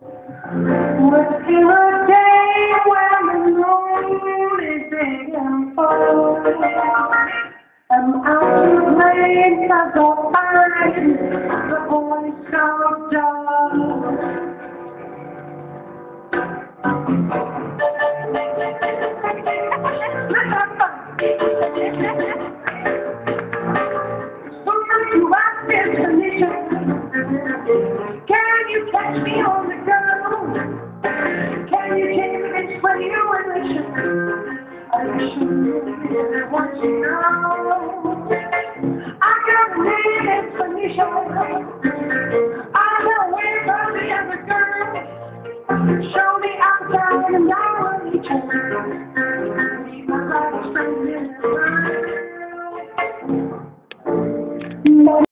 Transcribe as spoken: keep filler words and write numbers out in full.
Was there a day when the moon is big and full? Am I to blame for the find the voice of dawn? Sometimes you ask this Phoenicia, can you catch me on the go? Can you take me when you wish? I wish you really want to know. I got a name, it's Phoenicia.